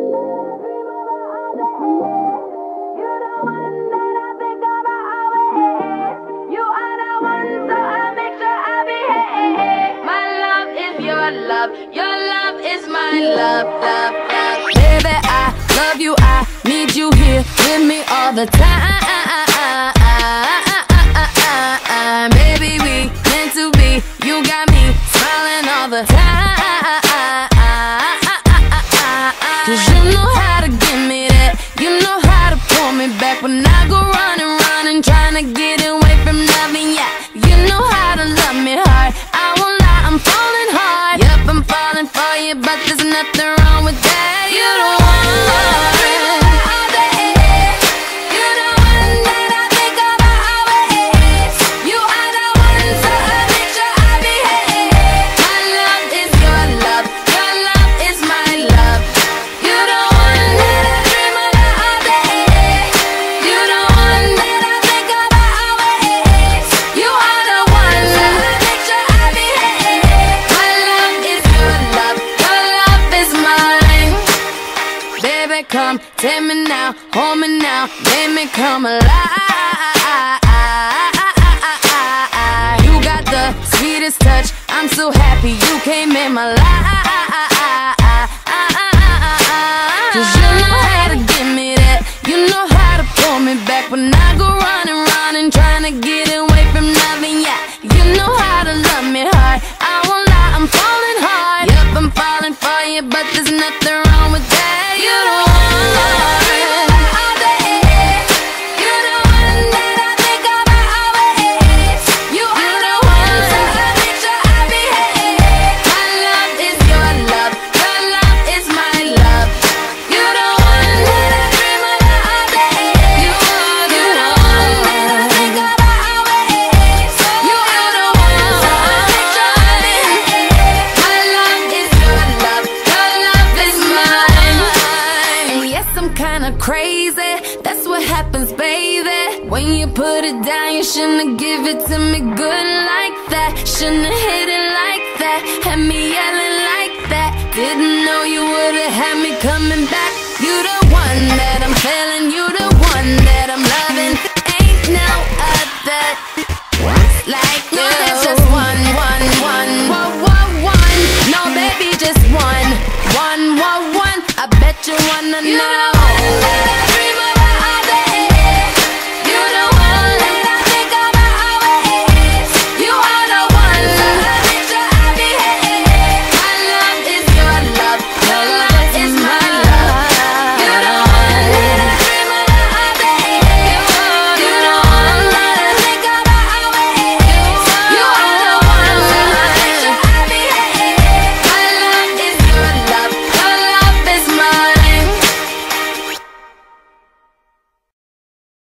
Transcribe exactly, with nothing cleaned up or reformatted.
Love, your love is my love, love, love. Baby, I love you, I need you here with me all the time. Baby, we meant to be, you got me smiling all the time. Cause you know how to give me that, you know how to pull me back when I go running, running, trying to get away from loving ya. You know how to love me hard, I won't lie, I'm falling hard. Yep, I'm falling for you, but there's nothing wrong with that. You don't want love. Come, take me now, hold me now, make me come alive. You got the sweetest touch, I'm so happy you came in my life. Cause you know how to give me that, you know how to pull me back when I go running, running, trying to get away from loving ya. You know how to love me hard, I won't lie, I'm falling hard. Yep, I'm falling for you, but there's nothing wrong with that. You don't crazy, that's what happens, baby. When you put it down, you shouldn't give it to me good like that. Shouldn't hit it like that, had me yelling like that. Didn't know you would've had me coming back. You the one that I'm feeling, you the one that I'm loving. Ain't no other like you. No, there's just one, one, one, one, one, one. No, baby, just one, one, one, one. I bet you wanna know.